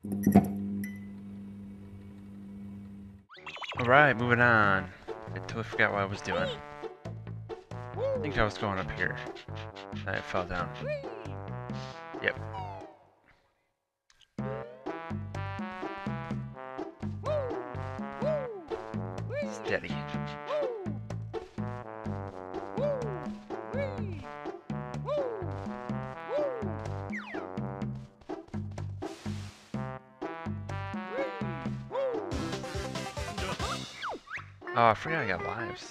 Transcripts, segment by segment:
Alright, moving on. I totally forgot what I was doing. I think I was going up here. I fell down. Yep. Steady. Oh, I forgot I got lives.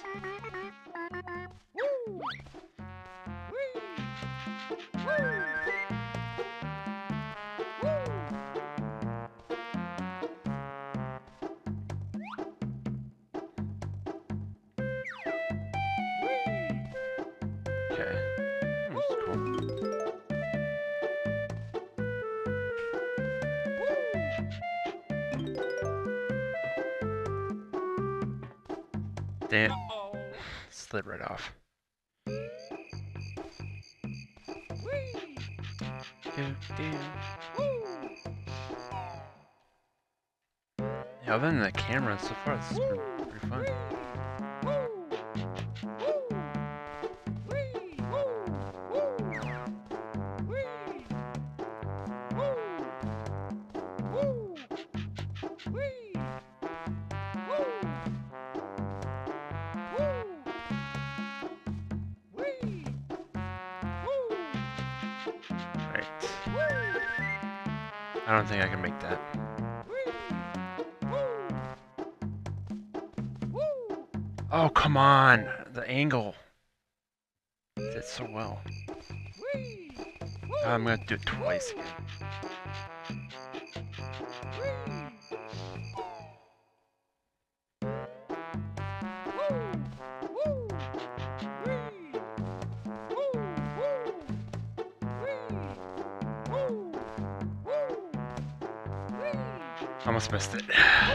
Okay. That's cool. Damn. Slid right off. Yeah, other than the camera, so far it's been pretty fun. Right. I don't think I can make that. Oh, come on! The angle. Did so well. I'm gonna do it twice again. Almost missed it.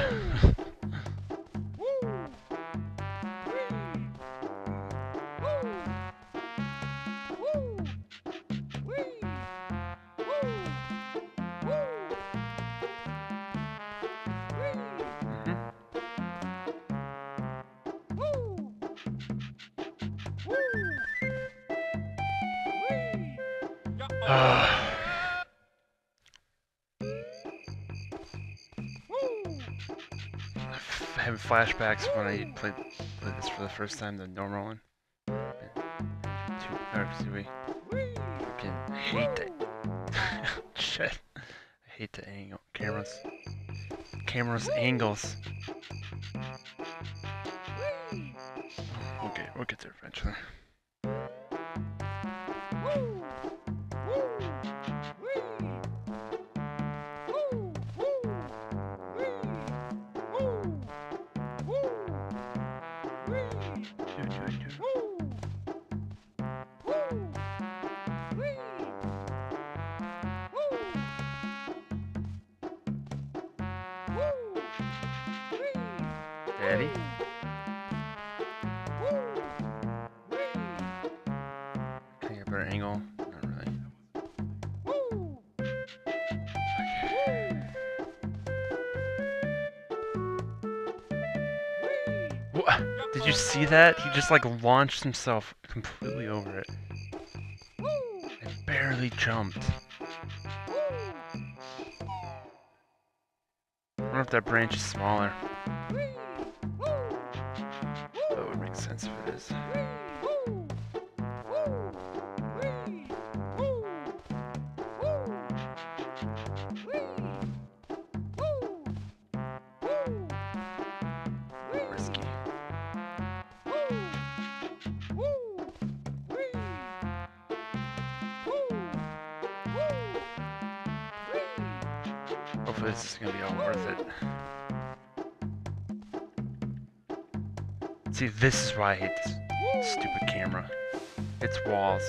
Having flashbacks when I played this for the first time, the normal one. I hate that. Shit. I hate the angle. Camera's angles. Okay, we'll get there eventually. Daddy? Can I get a better angle? Not really. Okay. What? Did you see that? He just like launched himself completely over it. I barely jumped. I wonder if that branch is smaller. That would make sense if it is. Risky. Hopefully this is gonna be all worth it. See, this is why I hate this stupid camera. It's walls.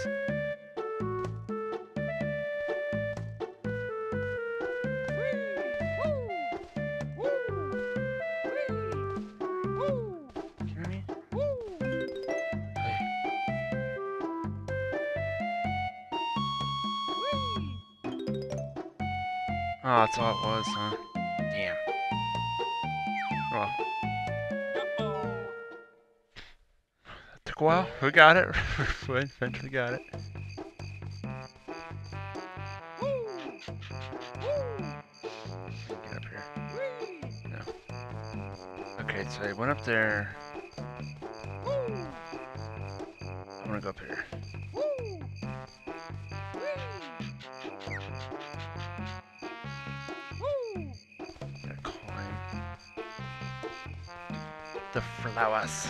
Oh, that's all it was, huh? Damn. Well, it took a while. We got it. We eventually got it. Get up here. No. Okay, so I went up there. I want to go up here. Gotta climb the flowers.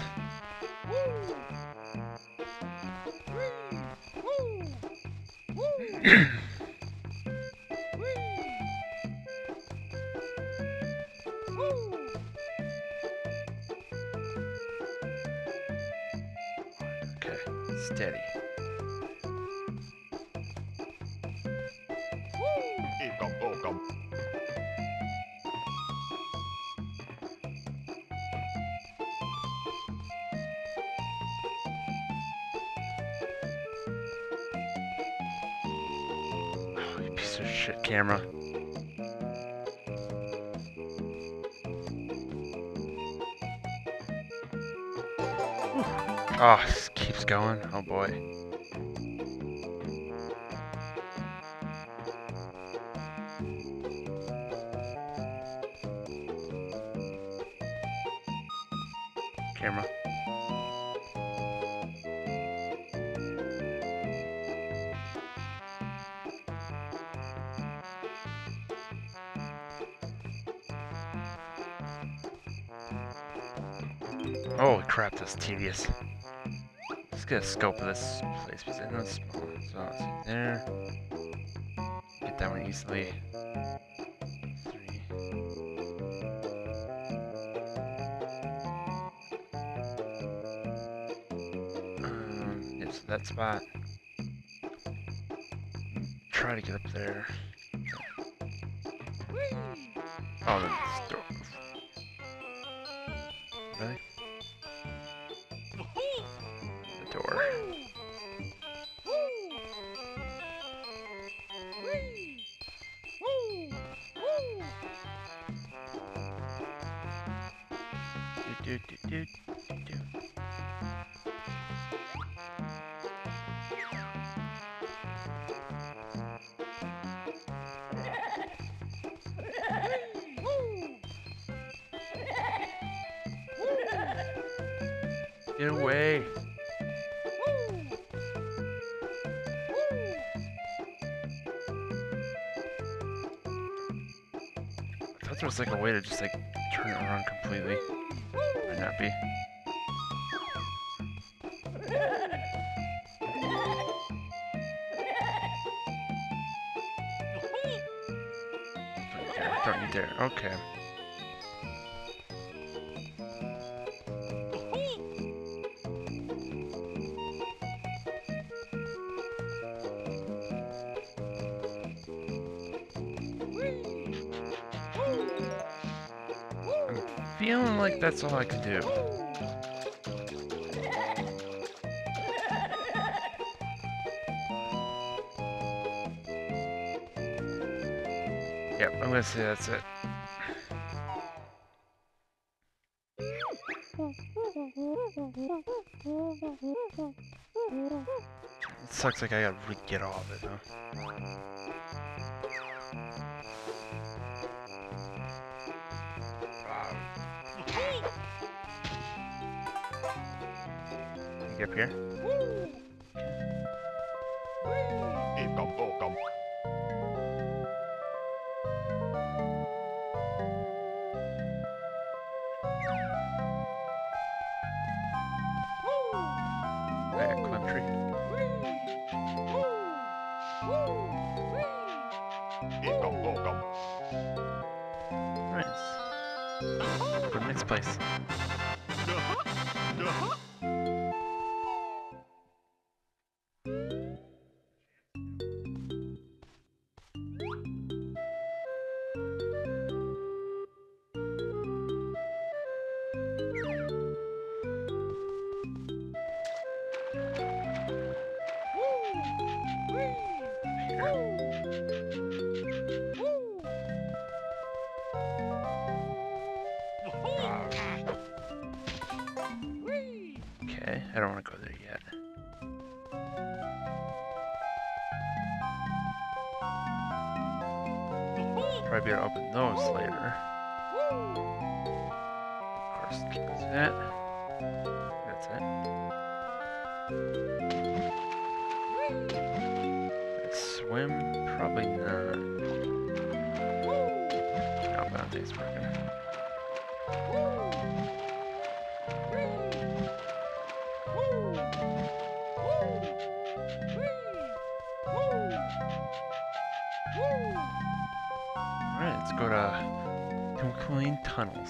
Okay, steady. Oh, you piece of shit camera. Oh, this keeps going. Oh boy. Camera. Holy crap, that's tedious. Let's get a scope of this place because I know it's small. So let's see there. Get that one easily. 3. Yeah, so that spot. Try to get up there. Oh, then this door. Really? The door. Do, do, do, do, do. Get away. I thought there was like a way to just like turn it around completely. Might not be. Don't you dare. Okay. I'm feeling like that's all I can do. Yep, I'm gonna say that's it. It sucks like I gotta re-get all of it, though. Can you get up here? I got climb tree. Nice. Go to the next place. I don't want to go there yet. Probably better open those later. Of course, keep that. That's it. Let's swim? Probably not. No, but I don't think it's working. Alright, let's go to Twinkling Tunnels.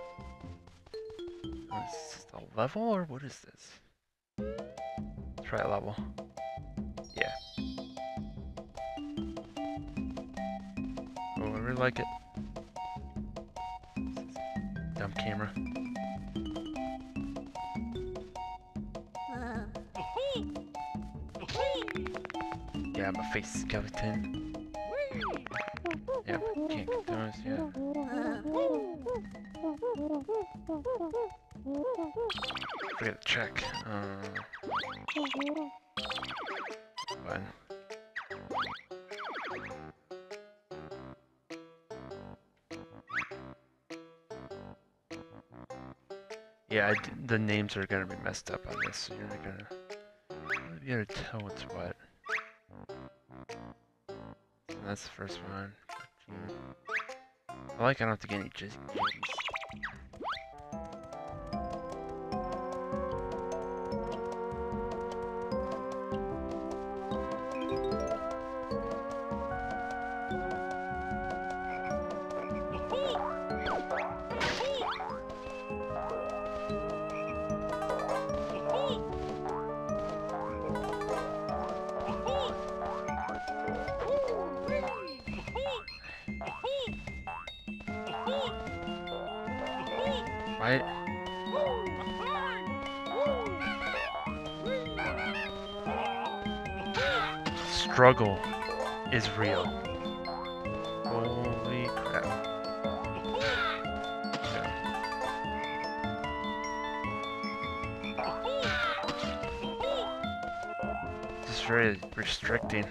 Oh, is this a level or what is this? Let's try a level. Yeah. Oh, I really like it. Dumb camera. Yeah, I'm a face skeleton. Yep, can't get those yet. Forget to check. Fine. Yeah, the names are gonna be messed up on this, so you're not gonna be able to tell what's what. So that's the first one. 15. I like I don't have to get any jiggies. Right? Struggle is real. Holy crap. Yeah. This is very restricting.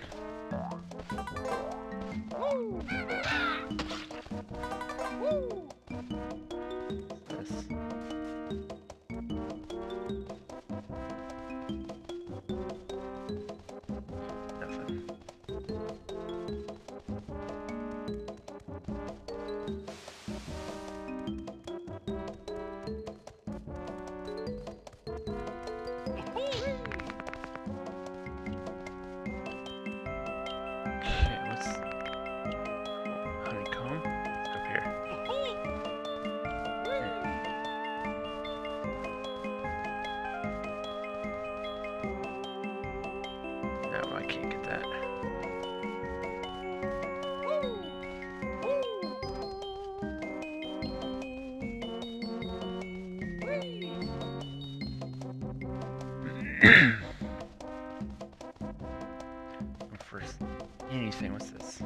First, anything. What's this?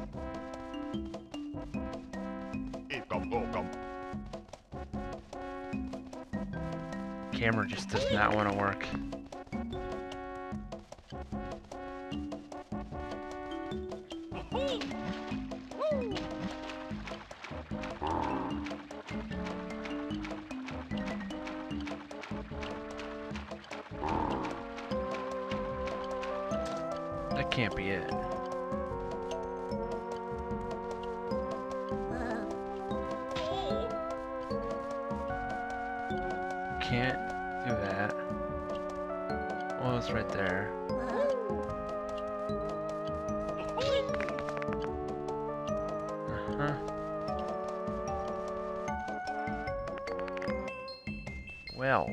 Camera just does not want to work. That can't be it. Can't do that. Well, it's right there. Uh-huh. Well.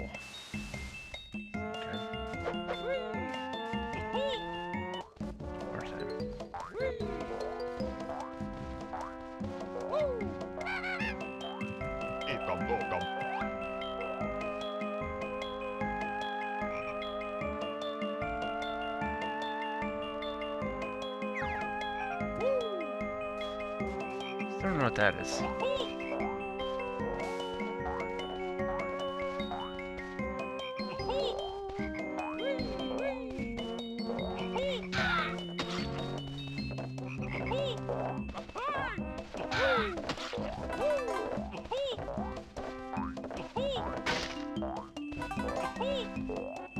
I don't know what that is.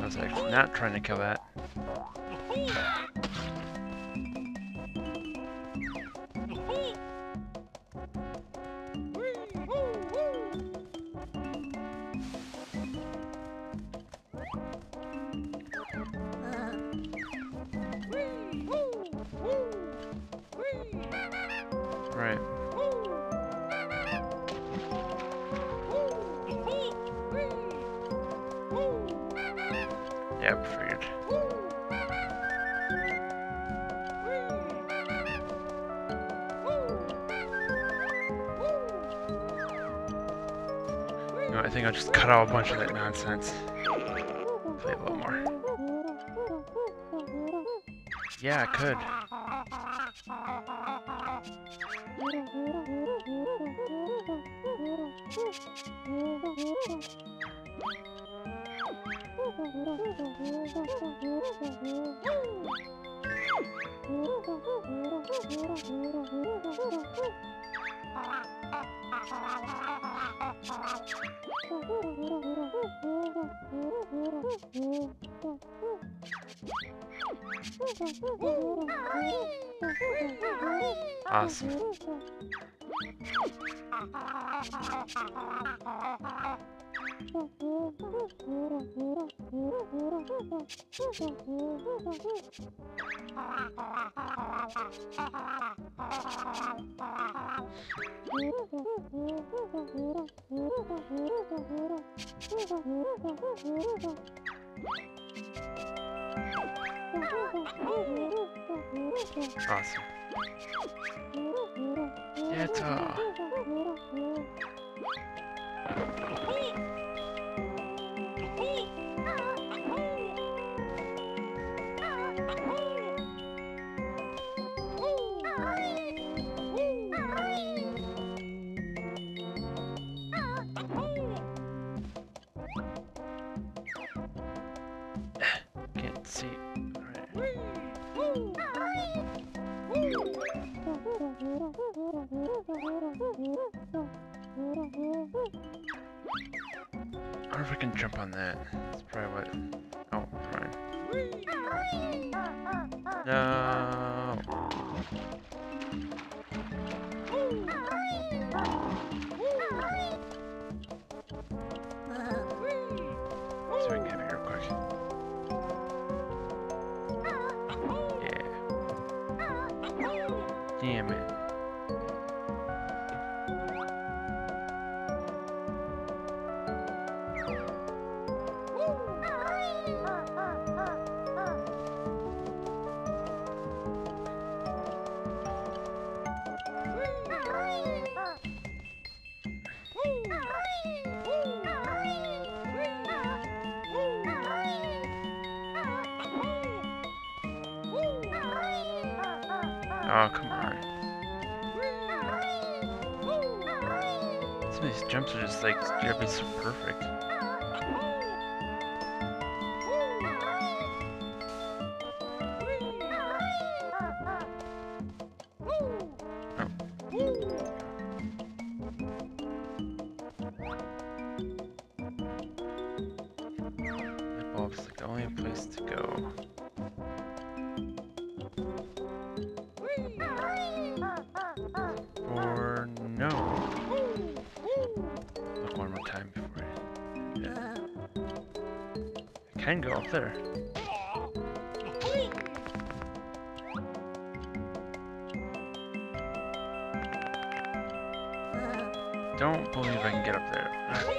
was actually not trying to kill that. Right. Yep, figured. You know, I think I'll just cut out a bunch of that nonsense. Play a little more. Yeah, I could. Awesome. Awesome. Yatta. Can't see. I wonder if I can jump on that. That's probably what. Oh, fine. No. So we can get here real quick. Yeah. Damn it. Oh, come on. Some of these jumps are just like, gotta be so perfect. That bulb's like the only place to go. Or no. Look one more time before I can go up there. Don't believe I can get up there.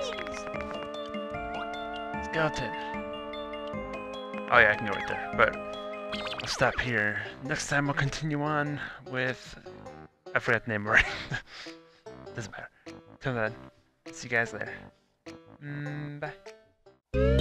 Skeleton. Oh yeah, I can go right there, but I'll stop here. Next time I'll continue on with... I forgot the name already. Doesn't matter. Till then, see you guys later. Bye.